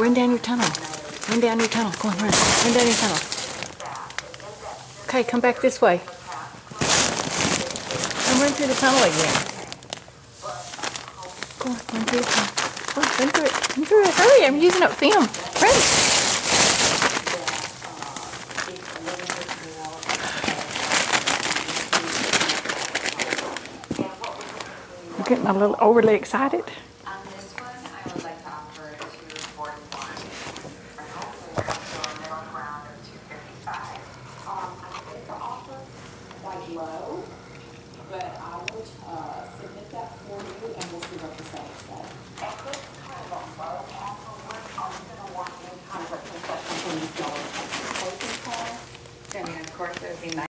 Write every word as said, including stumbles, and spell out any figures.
run down your tunnel. Run down your tunnel. Go on, run. Run down your tunnel. Okay, come back this way. And run through the tunnel again. Go on, run through the tunnel. Go on, run through it. Run through it. Hurry, I'm using up film. Run. I'm getting a little overly excited. On this one, I would like to offer two forty-one. Middle ground of two fifty-five. Um, I think the offer quite low, but I will uh, submit that for you and we'll see what the sellers say. At this kind of a low offer, we're probably going to want any kind of a concession from the seller. Closing costs. I mean, of course, it would be nice.